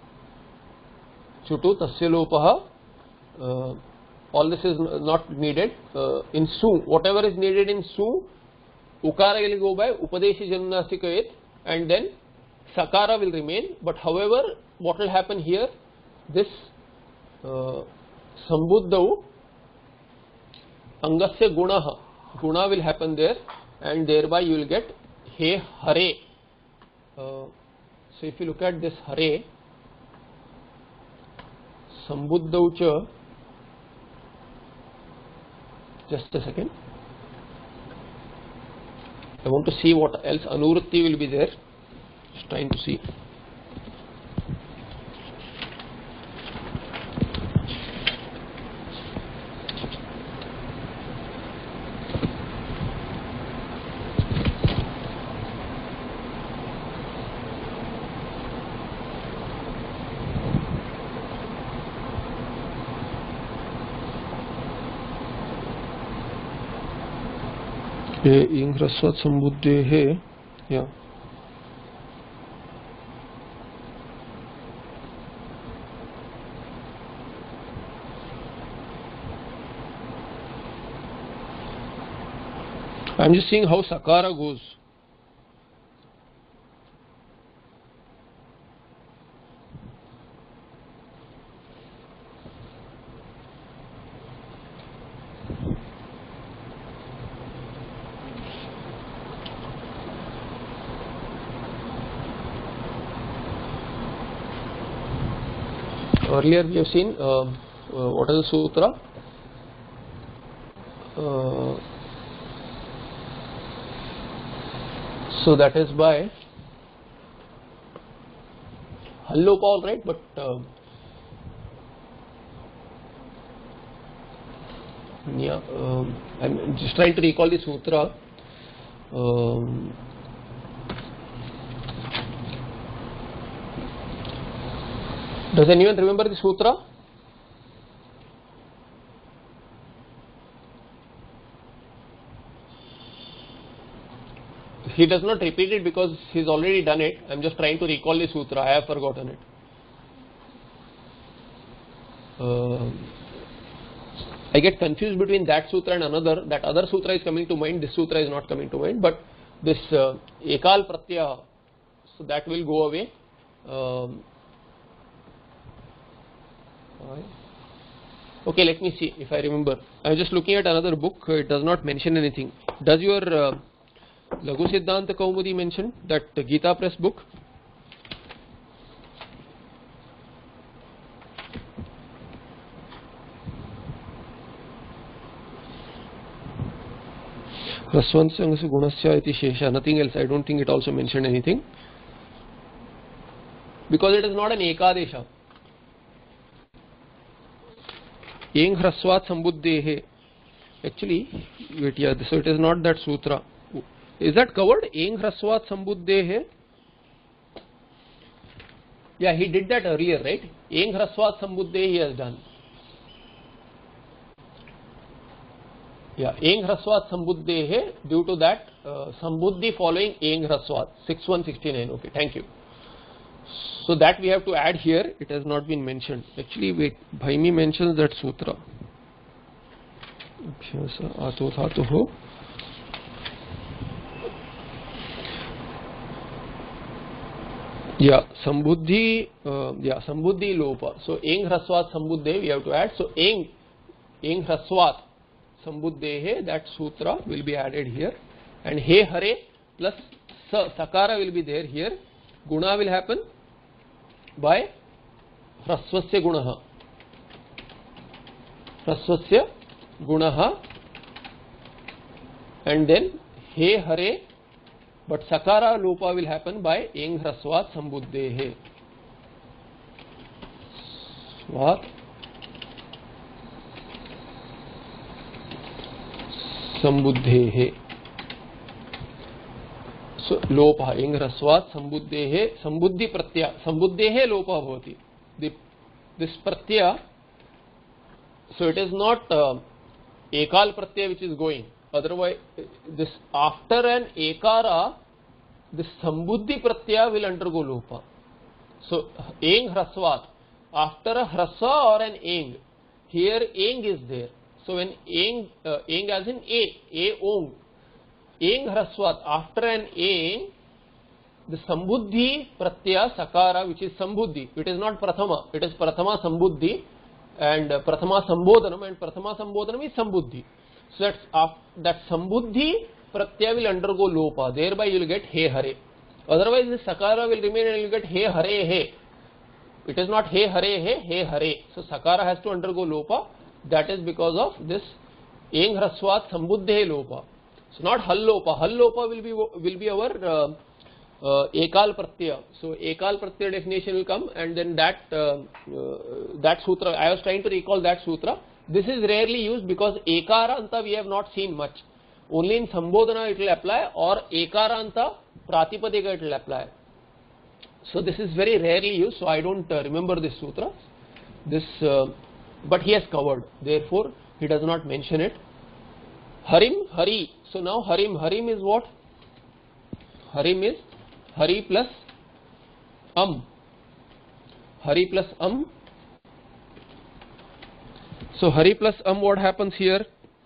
Speaker 1: Chutu Tasya Lopaha. Uh, all this is not needed. Uh, in Su, whatever is needed in Su, Ukara will go by Upadeshi Janunasika Et, and then Sakara will remain. But however, what will happen here? This uh, sambuddhau angasya gunah, guna will happen there, and thereby you will get he hare. Uh, so if you look at this hare, sambuddhau cha, just a second, I want to see what else anuvritti will be there. Just trying to see. ing hrasvat sambuddhehe, yeah. I'm just seeing how sakara goes. Earlier we have seen uh, uh, what is the sutra? Uh, so that is by Hallopa, all right, but uh, yeah, um, I'm just trying to recall the sutra. Um, Does anyone remember the sutra? He does not repeat it because he's already done it. I'm just trying to recall the sutra. I have forgotten it. Uh, I get confused between that sutra and another. That other sutra is coming to mind. This sutra is not coming to mind. But this uh, ekal pratyaya, so that will go away. Um, Okay, let me see if I remember. I am just looking at another book. It does not mention anything. Does your uh, Laghu Siddhanta Kaumudi mention that uh, Gita Press book? Rasvansangasya gunasya iti shesha. Nothing else. I don't think it also mentioned anything. Because it is not an ekadesha. Eng hrasvat sambuddhehe. Actually, wait, yeah, so it is not that sutra. Is that covered? Eng hrasvat sambuddhehe. Yeah, he did that earlier, right? Eng hrasvat sambuddhehe he has done. Yeah, eng hrasvat sambuddhehe, due to that uh, sambuddhi following eng hrasvat. sixty-one sixty-nine. Okay, thank you. So that we have to add here. It has not been mentioned. Actually, wait, Bhaimi mentions that sutra. Abhyasa ato dhatuho. Yeah, sambuddhi. Uh, yeah, sambuddhi lopa. So eng hrasvat sambuddhe we have to add. So eng eng hrasvat sambuddhehe, that sutra will be added here, and he hare plus sa, sakara will be there here. Guna will happen by hrasvasya gunaha. Hrasvasya gunaha, and then he hare, but sakara lopa will happen by eng hrasvat sambuddhehe. Svat sambuddhehe. So lopa eng hrasvat sambuddhehe, sambuddhi pratyaya, sambuddhehe lopa bhavati. The this pratyaya, so it is not uh, ekal pratyaya which is going. Otherwise, this after an ekara, this sambuddhi pratyaya will undergo lopa. So eng hrasvat, after a hrasa or an eng, here eng is there. So when eng, uh, eng as in a, a ong, eng hrasvat, after an eng, the sambuddhi pratyaya sakara, which is sambuddhi, it is not prathama, it is prathama sambuddhi, and uh, Prathama Sambodhanam, and Prathama Sambodhanam is Sambuddhi. So that's after, that Sambuddhi Pratyaya will undergo Lopa, thereby you will get He Hare. Otherwise the Sakara will remain and you will get He Hare He. It is not He Hare He, He Hare. So Sakara has to undergo Lopa, that is because of this Eng Hraswat Sambuddhe Lopa. So not Hal Lopa, Hal Lopa will be, will be our uh, uh, Ekal Pratyaya. So Ekal Pratyaya definition will come, and then that, uh, uh, that sutra, I was trying to recall that sutra. This is rarely used because Ekaranta we have not seen much. Only in Sambodhana it will apply, or Ekaranta Pratipadika it will apply. So this is very rarely used, so I don't uh, remember this sutra. This, uh, but he has covered, therefore he does not mention it. Harim, Hari. So now Harim, Harim is what? Harim is Hari plus Am. Hari plus Am. So Hari plus Am, what happens here?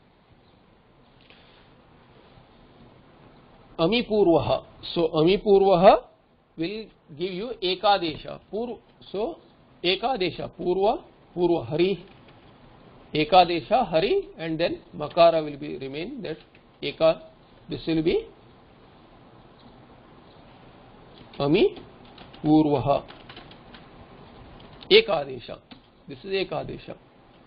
Speaker 1: Ami Purvaha. So Ami Purvaha will give you Ekadesha. Pur, so Ekadesha, Purva, Purva, Hari, Ekadesha, Hari, and then Makara will be remain, that Eka, this will be Ami Purvaha, Ekadesha. This is Ekadesha.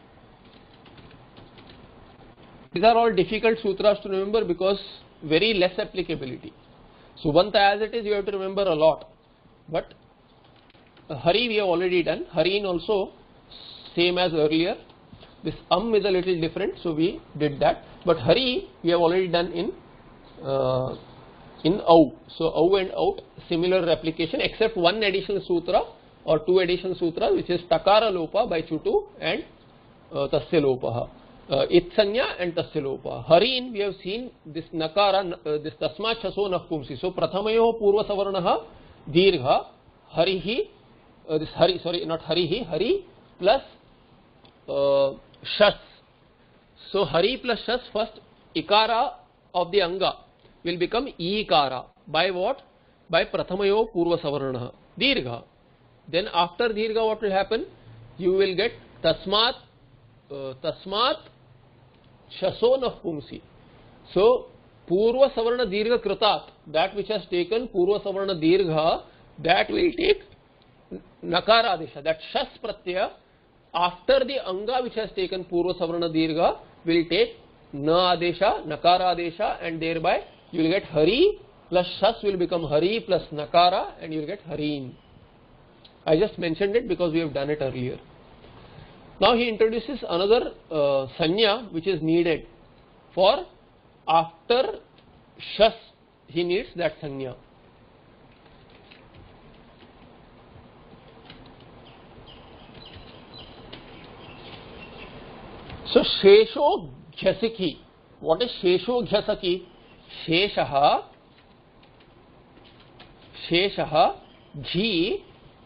Speaker 1: These are all difficult sutras to remember because very less applicability. Subanta as it is you have to remember a lot, but uh, Hari we have already done. Harin also same as earlier. This Am is a little different, so we did that. But Hari we have already done in uh, in Au. So Au and Out similar application, except one additional sutra or two additional sutra, which is Takara Lopa by Chutu and uh, Tasya Lopaha. Uh, Itsanya and Tasya Lopa. Harin we have seen this Nakara, uh, this Tasma Chaso Nahpumsi. So Prathamayo Purva Savarnaha Dirgha Harihi, uh, this Hari, sorry, not Harihi, Hari plus uh, Shas. So Hari plus Shas, first Ikara of the Anga will become Ikara. By what? By Prathamayo Purva Savarnaha Dirgha. Then after Dirgha what will happen? You will get Tasmat, uh, Tasmat Shaso Nahpumsi. So Purva Savarna Dirgha Kritat, that which has taken Purva Savarna Dirgha, that will take Nakara Adesha. That Shas Pratyaya after the Anga which has taken Purva Savarna Dirgha will take Na Adesha, Nakara Adesha, and thereby you will get Hari plus Shas will become Hari plus Nakara, and you will get Harin. I just mentioned it because we have done it earlier. Now he introduces another uh, Sanya which is needed for after Shas, he needs that Sanya. So Shesho Ghyasaki. What is Shesho Ghyasaki? Sheshaha, Sheshaha, Ghi,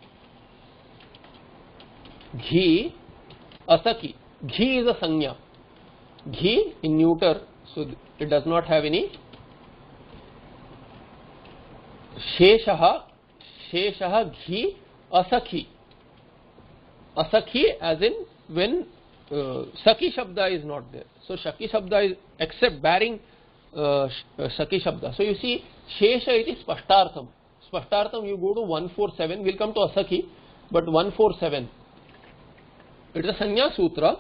Speaker 1: Ghi, Asaki. Ghi is a Sanya. Ghi in neuter, so it does not have any. Sheshaha, Sheshaha, Ghi, Asaki. Asaki as in when uh, Saki Shabda is not there. So Saki Shabda is except bearing uh, Saki Shabda. So you see Shesha it is Spashtartham. Spashtartham you go to one forty-seven, we will come to Asaki, but one forty-seven. It is a Sanya Sutra.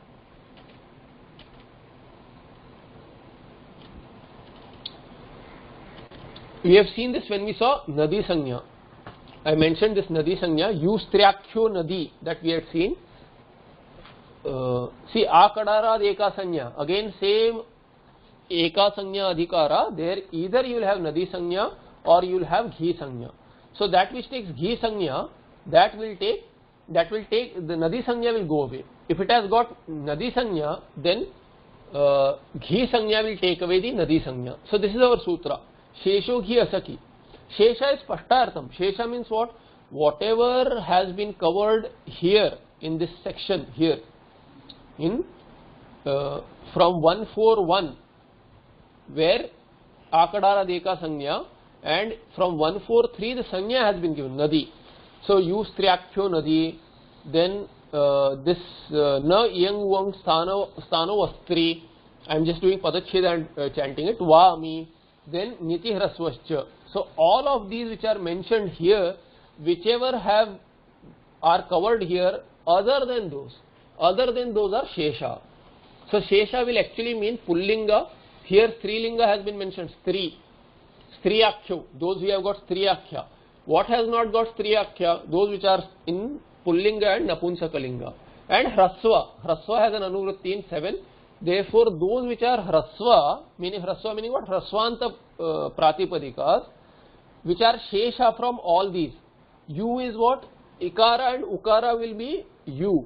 Speaker 1: We have seen this when we saw Nadi Sanya. I mentioned this Nadi Sanya, Yustriakhyo Nadi, that we had seen. Uh, see, Akadara Eka Sanya, again same Eka Sanya Adhikara, there either you will have Nadi Sanya or you will have Ghi Sanya. So that which takes Ghi Sanya, that will take, that will take, the Nadi Sanya will go away. If it has got Nadi Sanya, then uh, Ghi Sanya will take away the Nadi Sanya. So this is our sutra. Shesho Ghi Asaki. Shesha is Pashtartham. Shesha means what? Whatever has been covered here in this section here, in uh, from one forty-one, where Akadara Deka Sanya, and from one forty-three the Sanya has been given, Nadi. So use Triakhyo Nadi, then uh, this uh, na yang wang stano stano astri. I am just doing padacheda and uh, chanting it. Vami, then niti hrasvascha. So all of these which are mentioned here, whichever have are covered here, other than those, other than those are shesha. So shesha will actually mean pullinga. Here strilinga has been mentioned, stri, striyakhya. Those who have got striyakhya. What has not got striyakhya? Those which are in pullinga and napunsakalinga. And hrasva. Hrasva has an anuvritti in seven. Therefore, those which are hrasva, meaning hrasva meaning what? Hrasvanta uh, pratipadikas, which are shesha from all these. U is what? Ikara and ukara will be U.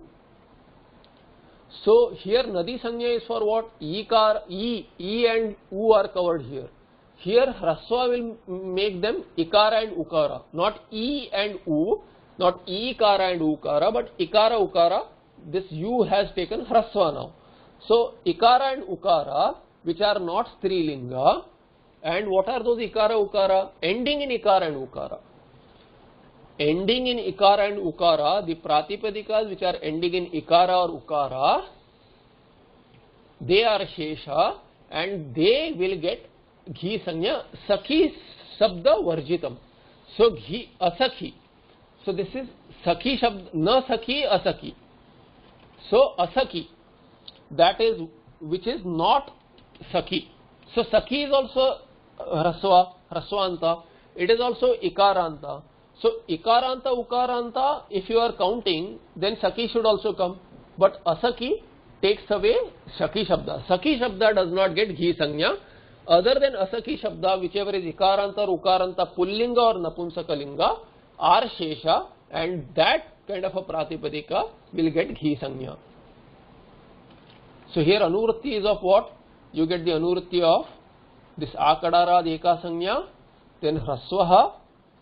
Speaker 1: So here nadi sanya is for what? Ikar, E, E and U are covered here. Here hrasva will make them ikara and ukara, not E and U, not ikara and ukara, but ikara ukara. This U has taken hrasva now. So ikara and ukara, which are not strilinga, and what are those ikara ukara? Ending in ikara and ukara. Ending in ikara and ukara, the pratipadikas which are ending in ikara or ukara, they are shesha and they will get ghi sanya. Sakhi sabda varjitam. So ghi asakhi. So this is sakhi shabd, na sakhi asakhi. So asakhi, that is which is not sakhi. So sakhi is also hrasva, hrasvanta. It is also ikaranta. So ikaranta, ukaranta, if you are counting, then sakhi should also come. But asakhi takes away shaki shabda. Sakhi shabda does not get ghi sanya. Other than asakhi shabda, whichever is ikaranta or ukaranta, pullinga or napunsakalinga, are shesha, and that kind of a pratipadika will get ghi sanya. So here anuvritti is of what? You get the anuvritti of this akadara eka sanya, then hrasvaha,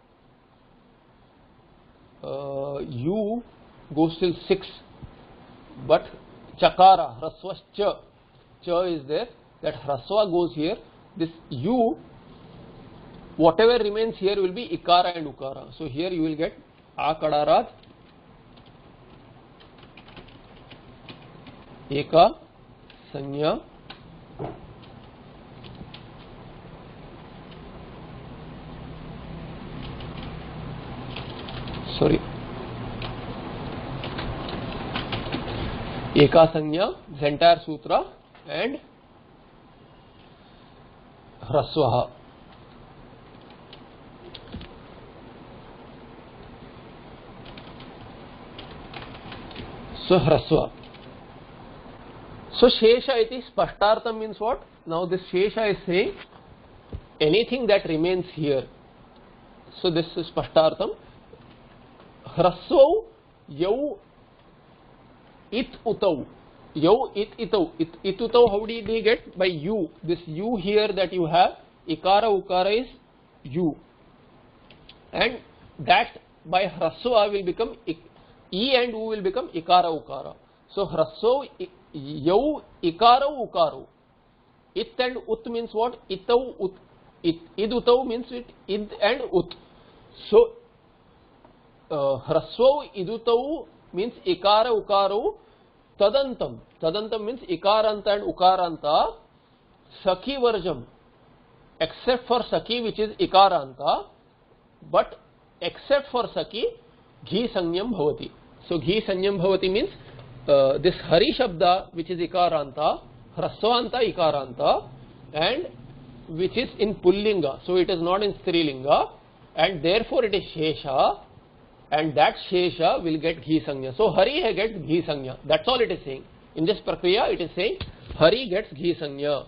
Speaker 1: uh, U goes till six, but chakara, hrasvascha, cha is there, that hrasva goes here, this U, whatever remains here will be ikara and ukara. So here you will get akadarat eka sanya, sorry, eka sanya, this entire sutra, and hrasvaha. So hrasva. So shesha iti spashtartham means what? Now this shesha is saying anything that remains here. So this is spashtartham. Hrasvau yau it utau. Yau it itau. It, it utau, how did he get? By U. This U here that you have, ikara ukara is U. And that by hrasva will become ik, E and U will become ikara ukara. So hrasvau yau ikara ukaro. It and ut means what? Itau ut. It, id utau means it id and ut. So uh, hrasvau idutau means ikara ukaro. Tadantam. Tadantam means ikaranta and ukaranta. Sakhi varjam. Except for sakhi, which is ikaranta. But except for sakhi, ghi sanyam bhavati. So ghi sanyam bhavati means uh, this hari shabda, which is ikaranta, hrasvanta ikaranta, and which is in pullinga. So it is not in strilinga, and therefore it is shesha. And that shesha will get ghi sanya. So hari gets ghi sanya. That's all it is saying. In this prakriya, it is saying hari gets ghi sanya.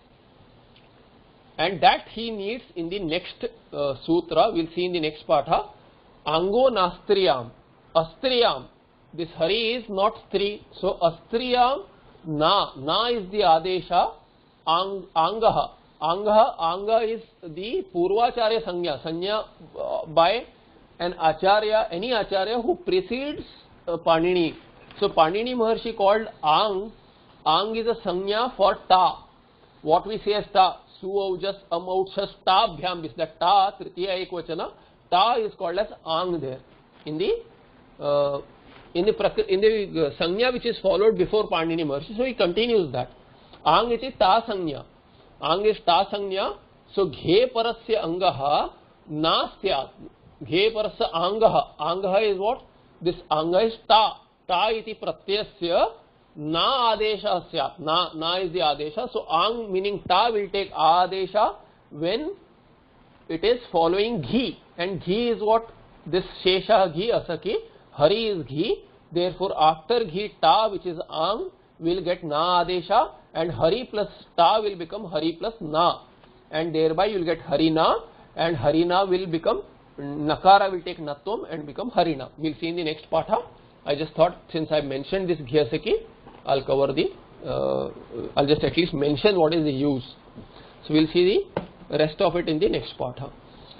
Speaker 1: And that he needs in the next uh, sutra. We'll see in the next patha. Ango nastriyam. Astriyam. This hari is not stri. So astriyam na. Na is the adesha. Ang, angaha. Angaha. Anga is the purvacharya sanya. Sanya uh, by an acharya, any acharya who precedes uh, Panini. So Panini Maharshi called Ang. Ang is a sanya for ta. What we say as ta. Suaujas amauchas ta bhyam is that ta, tritiya ekvachana. Ta is called as Ang there in the uh, in the prakr in the uh, sanya which is followed before Panini Maharshi. So he continues that. Ang iti ta sanya. Ang is ta sanya. So ghe parasya angaha na syat. Ghe parasya angaha. Angaha is what? This anga is ta. Ta iti pratyasya na adesha syat. Na, na is the adesha. So ang meaning ta will take adesha when it is following ghi. And ghi is what? This shesha ghi asaki. Hari is ghi. Therefore after ghi ta which is ang will get na adesha. And hari plus ta will become hari plus na. And thereby you will get harina. And harina will become nakara will take natvam and become harina. We will see in the next patha. I just thought since I mentioned this Gyasaki, I'll cover the, uh, I'll just at least mention what is the use. So we will see the rest of it in the next patha.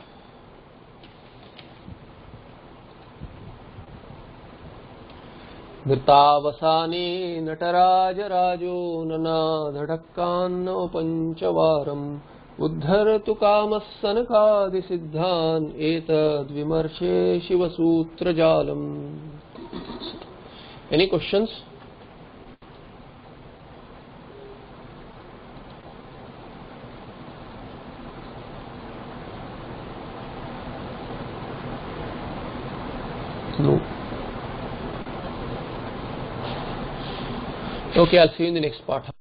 Speaker 1: Nirtavasane nataraja rajo nanadhadakkanno panchavaram uddharatu kamassanakadi siddhan etad vimarshe shivasutra jalam. Any questions? No. Okay, I'll see you in the next part.